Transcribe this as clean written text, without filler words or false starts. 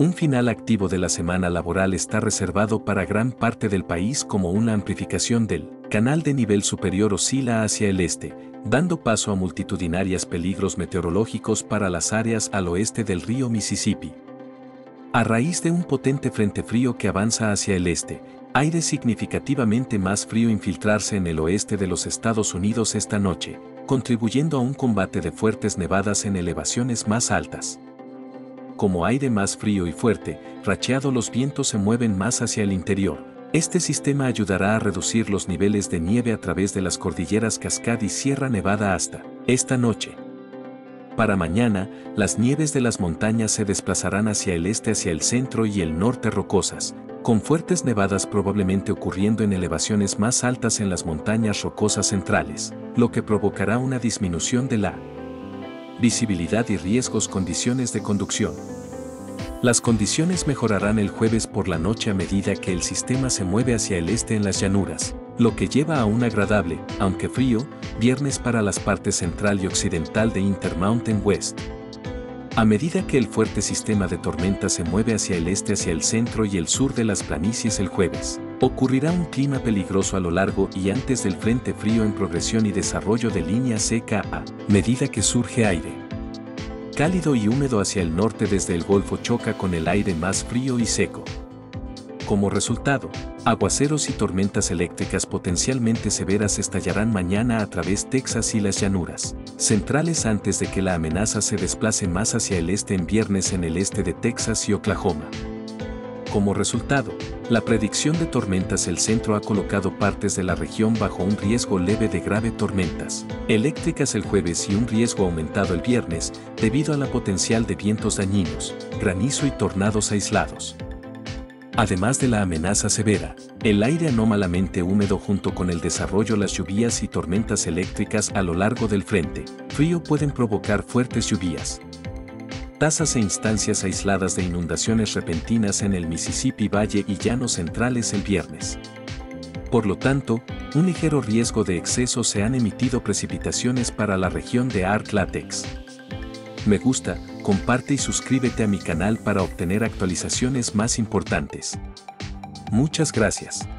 Un final activo de la semana laboral está reservado para gran parte del país como una amplificación del canal de nivel superior oscila hacia el este, dando paso a multitudinarios peligros meteorológicos para las áreas al oeste del río Mississippi. A raíz de un potente frente frío que avanza hacia el este, aire significativamente más frío infiltrarse en el oeste de los Estados Unidos esta noche, contribuyendo a un combate de fuertes nevadas en elevaciones más altas. Como aire más frío y fuerte, racheado los vientos se mueven más hacia el interior. Este sistema ayudará a reducir los niveles de nieve a través de las cordilleras Cascade y Sierra Nevada hasta esta noche. Para mañana, las nieves de las montañas se desplazarán hacia el este, hacia el centro y el norte rocosas, con fuertes nevadas probablemente ocurriendo en elevaciones más altas en las montañas rocosas centrales, lo que provocará una disminución de la visibilidad y riesgos. Condiciones de conducción. Las condiciones mejorarán el jueves por la noche a medida que el sistema se mueve hacia el este en las llanuras, lo que lleva a un agradable, aunque frío, viernes para las partes central y occidental de Intermountain West. A medida que el fuerte sistema de tormenta se mueve hacia el este, hacia el centro y el sur de las planicies el jueves, ocurrirá un clima peligroso a lo largo y antes del frente frío en progresión y desarrollo de línea seca a medida que surge aire cálido y húmedo hacia el norte desde el Golfo choca con el aire más frío y seco. Como resultado, aguaceros y tormentas eléctricas potencialmente severas estallarán mañana a través de Texas y las llanuras centrales antes de que la amenaza se desplace más hacia el este en viernes en el este de Texas y Oklahoma. Como resultado, la predicción de tormentas el centro ha colocado partes de la región bajo un riesgo leve de grave tormentas eléctricas el jueves y un riesgo aumentado el viernes debido a la potencial de vientos dañinos, granizo y tornados aislados. Además de la amenaza severa, el aire anómalamente húmedo junto con el desarrollo las lluvias y tormentas eléctricas a lo largo del frente frío pueden provocar fuertes lluvias, tasas e instancias aisladas de inundaciones repentinas en el Mississippi Valle y llanos centrales el viernes. Por lo tanto, un ligero riesgo de exceso se han emitido precipitaciones para la región de Ark-La-Tex. Me gusta, comparte y suscríbete a mi canal para obtener actualizaciones más importantes. Muchas gracias.